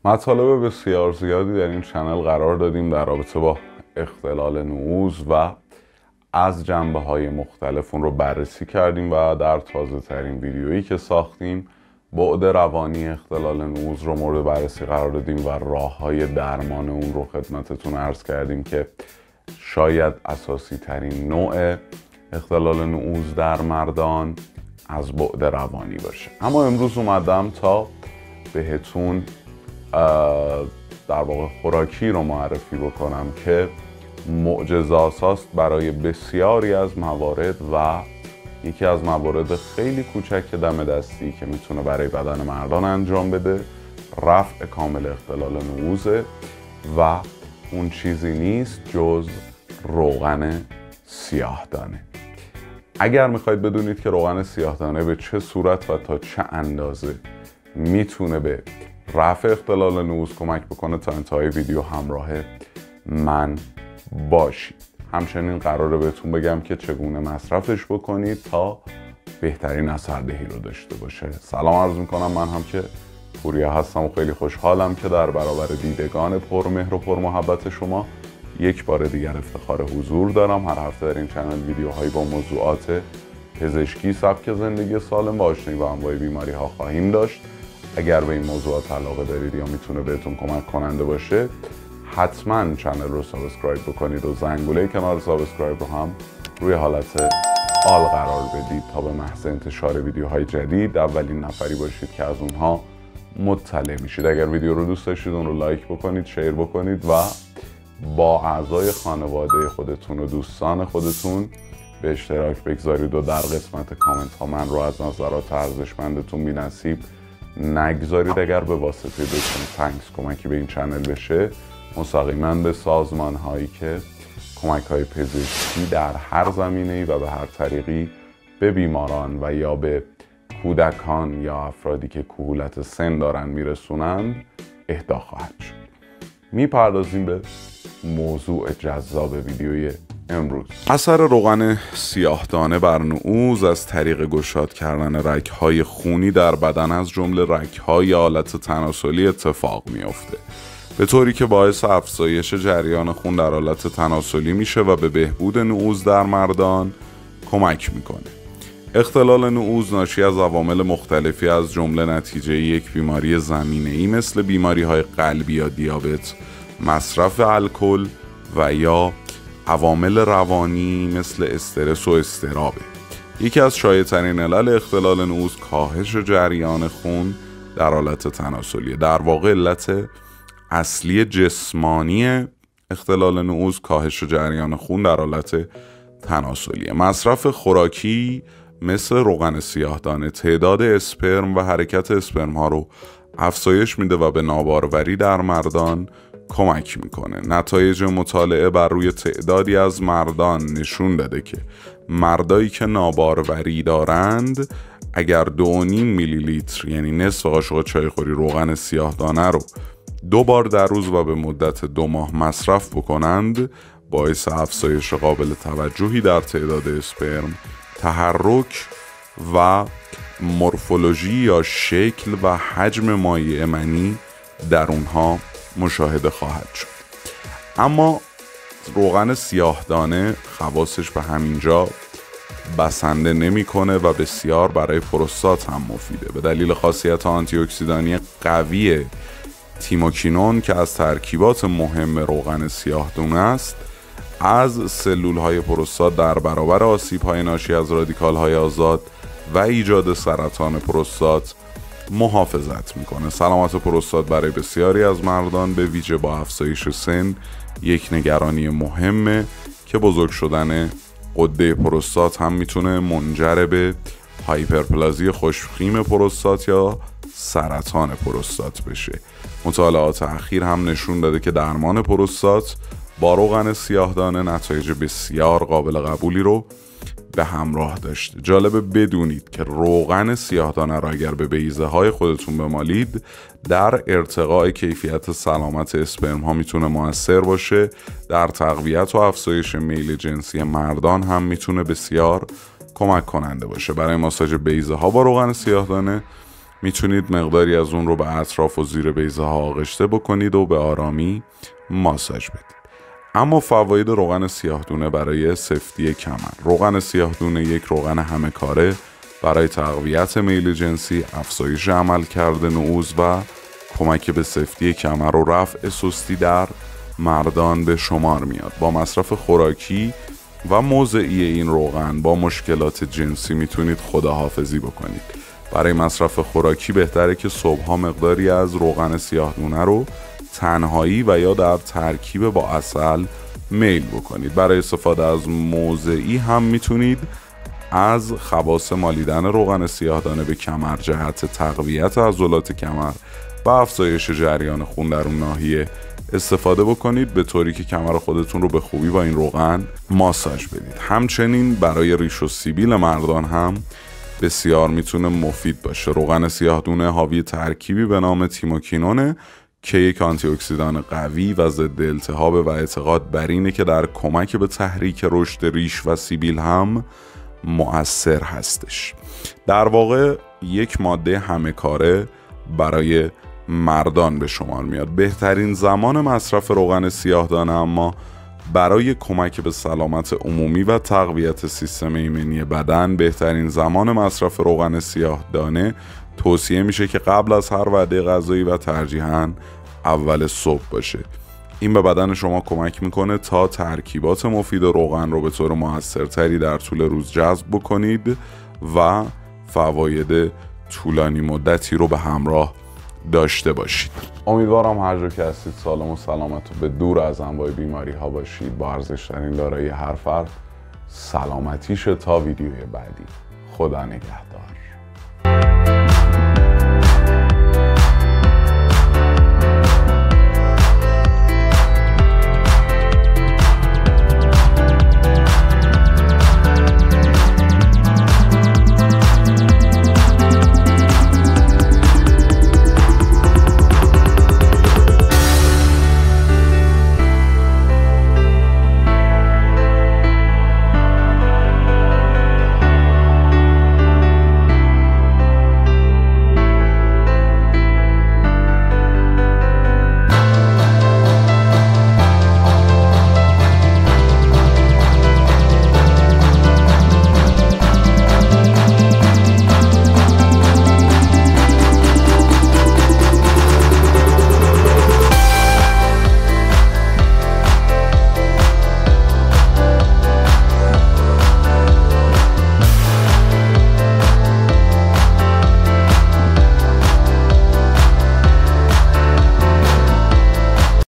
مطالب بسیار زیادی در این چنل قرار دادیم در رابطه با اختلال نعوذ و از جنبه‌های مختلف اون رو بررسی کردیم و در تازه ترین ویدیویی که ساختیم بعد روانی اختلال نعوذ رو مورد بررسی قرار دادیم و راه‌های درمان اون رو خدمتتون عرض کردیم که شاید اساسی ترین نوع اختلال نعوذ در مردان از بعد روانی باشه. اما امروز اومدم تا بهتون در واقع خوراکی رو معرفی بکنم که معجزه‌آساست برای بسیاری از موارد و یکی از موارد خیلی کوچک دم دستی که میتونه برای بدن مردان انجام بده رفع کامل اختلال نعوذ و اون چیزی نیست جز روغن سیاه‌دانه. اگر میخواید بدونید که روغن سیاه‌دانه به چه صورت و تا چه اندازه میتونه به رفع اختلال نعوذ کمک بکنه تا انتهای ویدیو همراه من باشید. همچنین قراره بهتون بگم که چگونه مصرفش بکنید تا بهترین اثردهی رو داشته باشه. سلام عرض میکنم، من هم که پوریا هستم و خیلی خوشحالم که در برابر دیدگان پرمهر و پرمحبت شما یک بار دیگر افتخار حضور دارم. هر هفته در این چنل ویدیوهایی با موضوعات پزشکی، سبک زندگی سالم و آشنایی با انواع بیماری ها خواهیم داشت. اگر به این موضوعات علاقه دارید یا میتونه بهتون کمک کننده باشه حتما چنل رو سابسکرایب بکنید و زنگوله کنار سابسکرایب رو هم روی حالت آل قرار بدید تا به محض انتشار ویدیوهای جدید اولین نفری باشید که از اونها مطلع میشید. اگر ویدیو رو دوست داشتید اون رو لایک بکنید، شیر بکنید و با اعضای خانواده خودتون و دوستان خودتون به اشتراک بگذارید و در قسمت کامنت ها من رو از نظرات ارزشمندتون بی‌نصیب نگذارید. اگر به واسطه دوستان تانکس کمکی به این چنل بشه مستقیما به سازمان هایی که کمک های پزشکی در هر زمینه‌ای و به هر طریقی به بیماران و یا به کودکان یا افرادی که کهولت سن دارن میرسونند اهدا خواهد شد. میپردازیم به موضوع جذاب ویدیوی امروز. اثر روغن سیاه‌دانه بر نعوذ از طریق گشاد کردن رگ‌های خونی در بدن از جمله رگ‌های آلت تناسلی اتفاق میافته، به طوری که باعث افزایش جریان خون در آلت تناسلی میشه و به بهبود نعوذ در مردان کمک میکنه. اختلال نعوذ ناشی از عوامل مختلفی از جمله نتیجه یک بیماری زمینه‌ای مثل بیماری‌های قلبی یا دیابت، مصرف الکل و یا عوامل روانی مثل استرس و اضطرابه. یکی از شایع‌ترین علل اختلال نعوذ کاهش جریان خون در آلت تناسلی. در واقع علت اصلی جسمانی اختلال نعوذ کاهش جریان خون در آلت تناسلی. مصرف خوراکی مثل روغن سیاه‌دانه تعداد اسپرم و حرکت اسپرم ها رو افزایش میده و به ناباروری در مردان کمک میکنه. نتایج مطالعه بر روی تعدادی از مردان نشون داده که مردایی که ناباروری دارند اگر 2.5 میلی لیتر یعنی نصف قاشق چایخوری روغن سیاه‌دانه رو 2 بار در روز و به مدت 2 ماه مصرف بکنند باعث افزایش قابل توجهی در تعداد اسپرم، تحرک و مورفولوژی یا شکل و حجم مایع منی در اونها مشاهده خواهد شد. اما روغن سیاه‌دانه خواصش به همینجا بسنده نمیکنه و بسیار برای پروستات هم مفیده. به دلیل خاصیت آنتی اکسیدانی قوی تیموکینون که از ترکیبات مهم روغن سیاه‌دانه است، از سلول های پروستات در برابر آسیب های ناشی از رادیکال های آزاد و ایجاد سرطان پروستات محافظت میکنه. سلامت پروستات برای بسیاری از مردان به ویژه با افزایش سن یک نگرانی مهمه که بزرگ شدن غده پروستات هم میتونه منجر به هایپرپلازی خشک‌خیم پروستات یا سرطان پروستات بشه. مطالعات اخیر هم نشون داده که درمان پروستات با روغن سیاه‌دانه نتایج بسیار قابل قبولی رو به همراه داشته. جالبه بدونید که روغن سیاه‌دانه را اگر به بیضه های خودتون بمالید در ارتقاء کیفیت سلامت اسپرم ها میتونه مؤثر باشه. در تقویت و افزایش میل جنسی مردان هم میتونه بسیار کمک کننده باشه. برای ماساژ بیضه ها با روغن سیاه‌دانه میتونید مقداری از اون رو به اطراف و زیر بیضه ها آغشته بکنید و به آرامی ماساژ بدید. اما فواید روغن سیاه‌دونه برای سفتی کمر. روغن سیاه‌دونه یک روغن همه کاره برای تقویت میل جنسی، افزایش عملکرد نعوذ و کمک به سفتی کمر و رفع سستی در مردان به شمار میاد. با مصرف خوراکی و موضعی این روغن با مشکلات جنسی میتونید خداحافظی بکنید. برای مصرف خوراکی بهتره که صبحها مقداری از روغن سیاه‌دونه رو تنهایی و یا در ترکیب با عسل میل بکنید. برای استفاده از موضعی هم میتونید از خواص مالیدن روغن سیاه‌دانه به کمر جهت تقویت عضلات کمر و افزایش جریان خون در اون ناحیه استفاده بکنید، به طوری که کمر خودتون رو به خوبی با این روغن ماساژ بدید. همچنین برای ریش و سیبیل مردان هم بسیار میتونه مفید باشه. روغن سیاه‌دونه حاوی ترکیبی به نام تیموکینونه که یک آنتی اکسیدان قوی و ضد التهاب و اعتقاد بر اینه که در کمک به تحریک رشد ریش و سیبیل هم مؤثر هستش. در واقع یک ماده همه کاره برای مردان به شمار میاد. بهترین زمان مصرف روغن سیاه‌دانه اما برای کمک به سلامت عمومی و تقویت سیستم ایمنی بدن، بهترین زمان مصرف روغن سیاه‌دانه توصیه میشه که قبل از هر وعده غذایی و ترجیحاً اول صبح باشه. این به بدن شما کمک میکنه تا ترکیبات مفید روغن رو به طور موثرتری در طول روز جذب بکنید و فواید طولانی مدتی رو به همراه داشته باشید. امیدوارم هر جا که هستید سالم و سلامت و به دور از انواع بیماری ها باشید. با ارزش‌ترین دارایی هر فرد سلامتیشه. تا ویدیوی بعدی، خدا نگهدار.